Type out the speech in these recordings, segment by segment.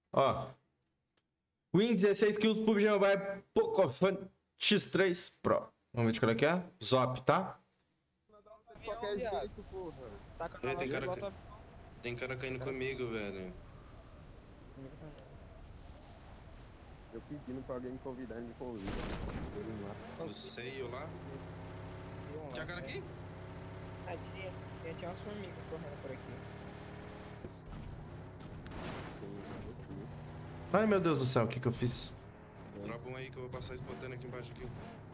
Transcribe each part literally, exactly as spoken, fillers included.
Ó. Win dezesseis kills, P U B G Mobile, Pocophone X três Pro. Vamos ver de qual é que é? Zop, tá? Qualquer jeito, porra. Ei, tem, cara ca... tem cara caindo comigo, velho. Eu pedindo pra alguém me convidar, ele me convida. Eu sei, eu lá. Tinha cara aqui? Ah, tinha, tinha, tinha umas formigas correndo por aqui. Ai, meu Deus do céu, o que que eu fiz? Dropa um aí que eu vou passar spotando aqui embaixo aqui.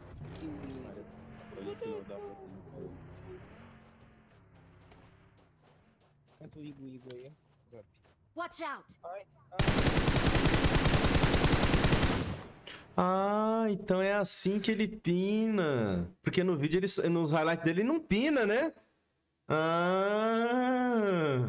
Canta o Igo Igo aí, ó. Watch out! Ai, ai. Ah, então é assim que ele pina. Porque no vídeo, ele, nos highlights dele, ele não pina, né? Ah...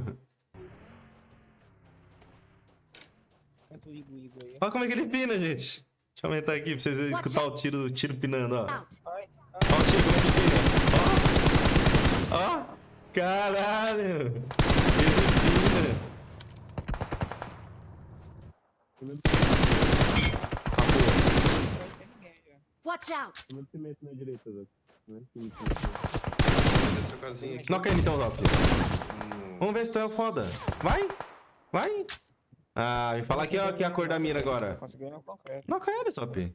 Canta o Igo Igo aí. Olha como é que ele pina, gente. Deixa eu aumentar aqui pra vocês escutar o tiro, o tiro pinando, ó. Out! Ai, ai. Olha o tiro, como é que pina. Ó. Ó. Caralho. Ele pina. Watch out! Essa casinha aqui. Knock ele então, Zop. Vamos ver se tu é o foda. Vai. Vai. Ah, me fala aqui, ó, que é a cor da mira agora. Conseguiu no concreto. Knock ele, Zop.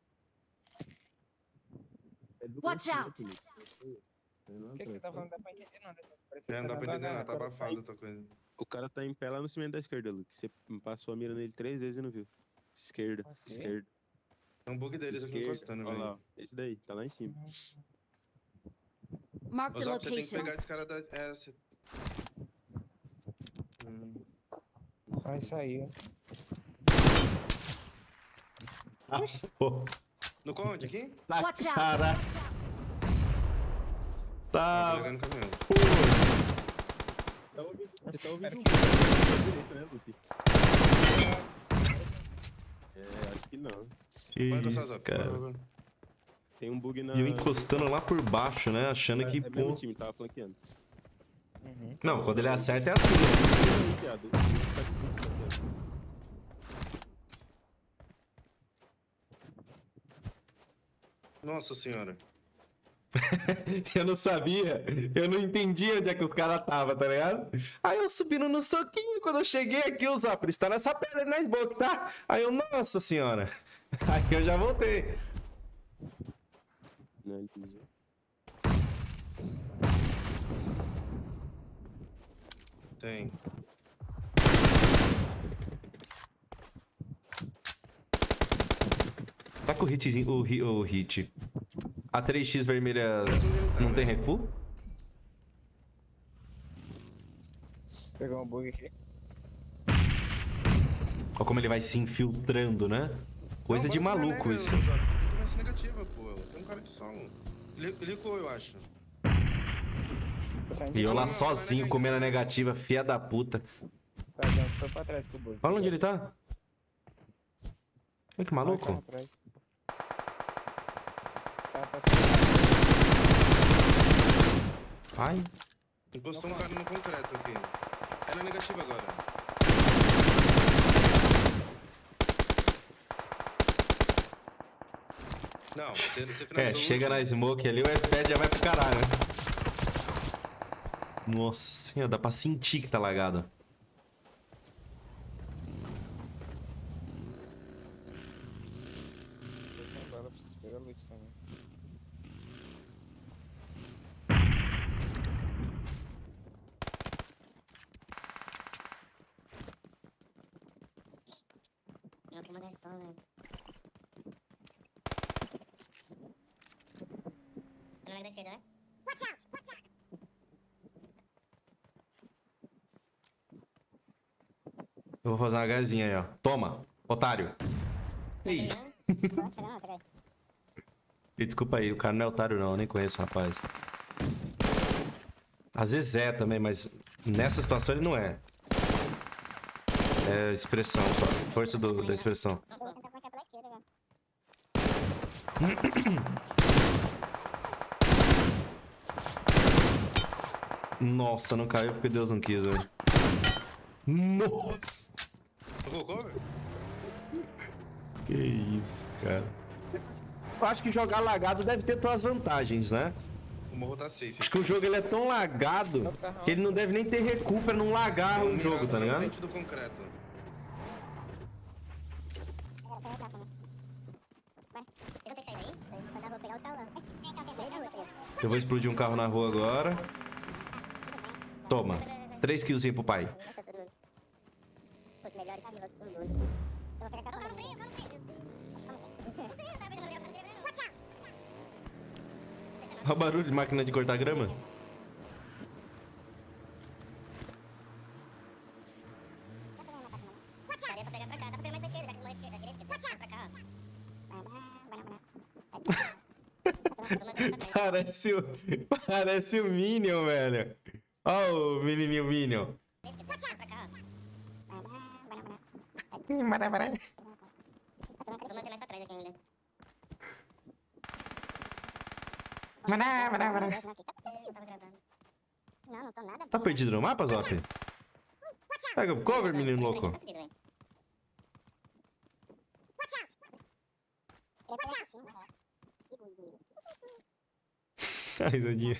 Watch out! O que que você tá falando? Não dá pra entender nada. Parece É, não dá tá pra dando entender, não. azar, Tá agora abafado outra coisa. O cara tá em pé lá no cimento da esquerda, Luke. Você passou a mira nele três vezes e não viu. Esquerda, Ah, sim? esquerda. É um bug deles aqui esquerda. encostando, Olha lá, velho. ó. Esse daí, tá lá em cima. Mark Ô, the Zop, você tem que location. pegar esse cara da... É, você... Hum. Vai sair. Ah, pô. No conde aqui? Tá, Watch out. cara. Ah, tô Tá. pegando caminhão. Tá ouvindo, você tá ouvindo Espero o direito, né, Luke? É, acho que não. Que Vai encostar, isso, Zop. cara. Vai, vai, vai. Tem um bug na... E eu encostando lá por baixo, né? Achando É, que, é mesmo pô... time, tava flanqueando. Uhum. Não, quando ele acerta é assim, né? Aí, viado, o Luke tá com muito flanqueando. Nossa senhora. Eu não sabia, eu não entendia onde é que os caras estavam, tá ligado? Aí eu subindo no soquinho, quando eu cheguei aqui, o Zop, eles tá nessa pedra na smoke, tá? Aí eu, nossa senhora. Aí eu já voltei. Não, entendi. Tem. Tá com o hitzinho, o, hi- o hit. A três x vermelha não tem recuo? Pegar um bug aqui. Olha como ele vai se infiltrando, né? Coisa Não, de bora maluco nega, isso. Zop. Começa negativa, pô. Tem um cara de som. Ele clicou, eu acho. Tá saindo E de eu lá Não, não, sozinho vai comendo a negativa, fia da puta. Tá, já foi pra trás com o bug. Olha onde ele tá. Olha que Vai, maluco. corre atrás. Tá, tá saindo. Ai. Encostou um cara no concreto aqui. É na negativa agora. Não, você, você É, finalizou o chega último. na smoke ali, o F P S já vai pro caralho, né? Nossa senhora, dá pra sentir que tá lagado. Tô sem bala, preciso pegar loot também. Não tem munição, né? Não é da esquerda, né? Watch out! Watch out! Eu vou fazer uma gazinha aí, ó. Toma, otário. Ei. Pode chegar não, peraí. E desculpa aí, o cara não é otário não, eu nem conheço o rapaz. Às vezes é também, mas nessa situação ele não é. É expressão só, força do- da expressão. Eu vou tentar flanquear pela esquerda, velho. Nossa, não caiu porque Deus não quis, velho. Nossa! Tocou cover? Que isso, cara. Eu acho que jogar lagado deve ter suas vantagens, né? O morro tá safe. Acho que o jogo ele é tão lagado que ele não deve nem ter recuo pra não lagar o jogo, tá Na ligado? frente do concreto. Eu tenho que sair daí? Eu vou pegar o salão. Eu vou explodir um carro na rua agora. Toma. três killzinhos pro pai. Os melhores pilotos do mundo. Eu vou pegar carro no meio, carro no meio. Não sei, eu tava vendo ali, eu falei, watch out! Olha o barulho de máquina de cortar grama. Daria pra pegar pra cá, dá pra pegar mais pra esquerda, já que não é esquerda, direita, quer dizer, pra cá, ó. Parece o... Parece o Minion, velho. Ó o menininho Minion. Vou manter mais pra trás aqui ainda. Não, não tô nada. Tá perdido no mapa, Zop? Pega o cover, menino louco. Ai, risadinha.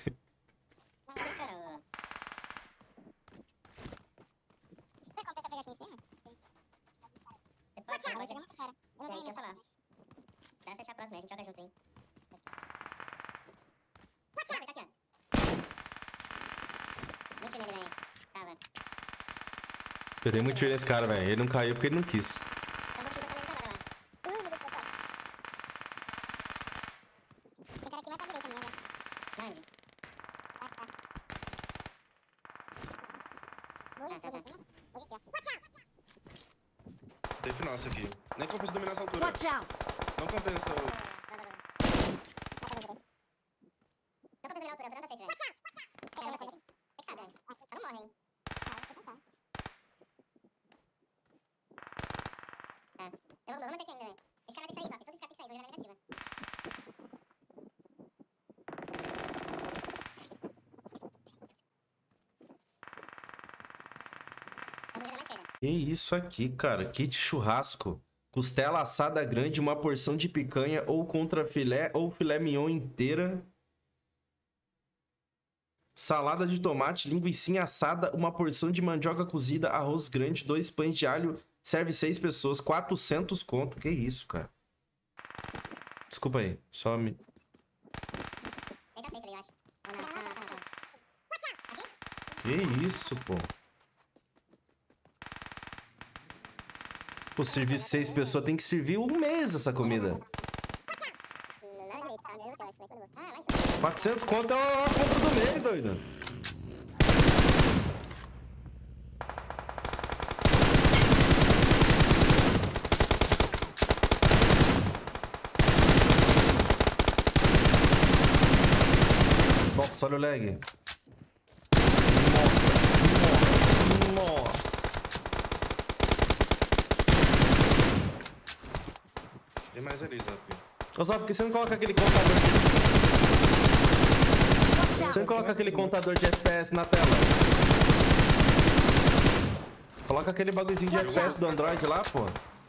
Compensa pegar aqui em cima? Sim. Você pode ser, mas muito cara. Eu não tenho falar. Dá pra fechar a próxima, a gente joga junto aí. Tá aqui, ó. Muito nele, velho. Tava. Eu dei muito tiro nesse cara, velho. Ele não caiu porque ele não quis. Então vou te botar nele agora, lá. Ui, meu Deus do céu. Tem cara aqui mais pra direita minha, velho. Onde? Ah, tá. Vou ir, vou descer. Vou aqui, ó. Watch out! Safe nosso aqui. Nem compensa dominar essa altura. Watch out! Não compensa o... Dá, dá, dá. Dá pra ver direito. Não compensa virar a altura, a altura não tá safe, velho. Watch out! Watch out! É, não tá safe. Você que sabe, velho. Só não morre, hein. Ah, eu vou tentar. Tá. Eu vou, eu vou manter aqui ainda, velho. Esse cara vai ter que sair, Zop. Todo esse cara tem que sair, vou jogar na negativa. Então vou jogar na esquerda. Que isso aqui, cara? Kit churrasco. Costela assada grande, uma porção de picanha ou contra filé ou filé mignon inteira. Salada de tomate, linguicinha assada, uma porção de mandioca cozida, arroz grande, dois pães de alho. Serve seis pessoas, quatrocentos conto. Que isso, cara? Desculpa aí, só me... Ele tá safe ali, eu acho. Ou não? Não, não, não, não, não. Aqui? Que isso, pô? Pô, servir seis pessoas tem que servir um mês essa comida. Lá na direita, tá? Meu Deus do céu, esse vai ser ah, lá em cima. quatrocentos conto é a compra do mês, doido. Nossa, olha o lag. Nossa, nossa, nossa. Tem mais ali, Zop. Ô, Zop, por que você não coloca aquele contador de... Watch Você não out! coloca aquele contador de F P S na tela? Coloca aquele bagulhozinho de F P S do Android lá, pô.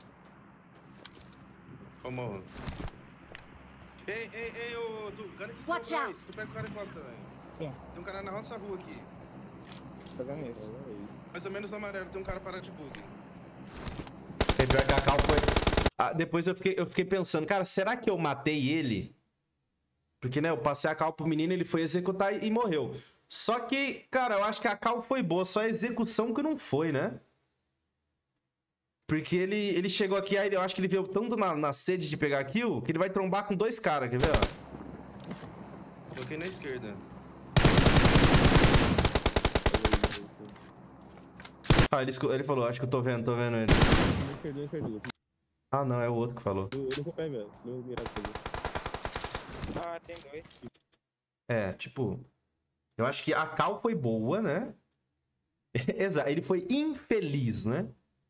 Ô, morro. Ei, ei, ei, ô, tu, cara que Watch salvou, out. Tu pega o cara e bota, velho. Sim. Tem um cara na nossa rua aqui. Fazendo isso. Mais ou menos no amarelo, tem um cara parado de bug. E pior que a Cal foi... Ah, depois eu fiquei, eu fiquei pensando, cara, será que eu matei ele? Porque, né, eu passei a Cal pro menino, ele foi executar e, e morreu. Só que, cara, eu acho que a Cal foi boa, só a execução que não foi, né? Porque ele, ele chegou aqui, aí eu acho que ele veio tanto na, na sede de pegar kill, que ele vai trombar com dois caras, quer ver, ó? Coloquei na esquerda. Ah, ele, escu- ele falou, acho que eu tô vendo, tô vendo ele. Não perdeu, não perdeu. Ah, não, é o outro que falou. Eu não vou pegar, não vou mirar pra ele. Ah, tem dois. É, tipo... Eu acho que a Cal foi boa, né? Exato, ele foi infeliz, né?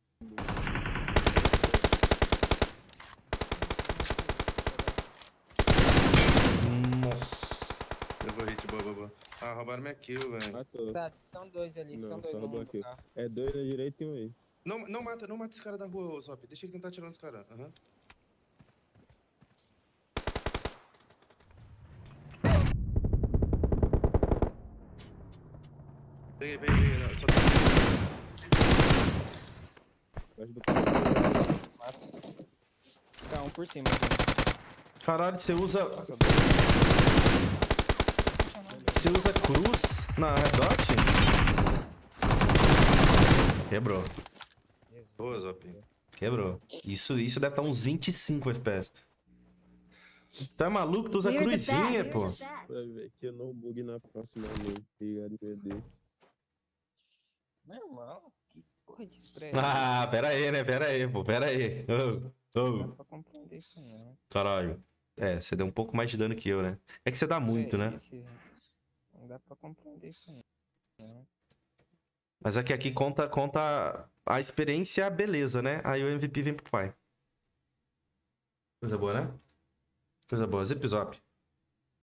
Nossa. Eu vou hit, boa, boa, boa. Ah, roubaram minha kill, velho. Matou. Tá, são dois ali, Não, são dois só no roubou mundo aqui. do carro. É dois na direita e um aí. Não, não mata, não mata esse cara da rua, ô, Zop. Deixa ele tentar atirar nos caras. Aham. Peguei, peguei, peguei. Não, só tem... Acho do Massa. Tá, um por cima. Então. Caralho, você usa. Nossa, Você usa cruz na Red Dot? Quebrou. Boa, Zop. Quebrou. Isso, isso deve estar uns vinte e cinco F P S. Tu é maluco? Tu usa We're the cruzinha, best. pô. Vai ver que eu não bug na próxima vez, tá ligado? Meu Deus. normal. Que porra de spray. Ah, pera aí, né? Pera aí, pô. Pera aí. Ô, Não ô. dá pra compreender isso não. Caralho. É, você deu um pouco mais de dano que eu, né? É que você dá muito, É, né? esse- Não dá pra compreender isso não. Mas é que aqui conta, conta a experiência e a beleza, né? Aí o M V P vem pro pai. Coisa boa, né? Coisa boa. Zip Zop.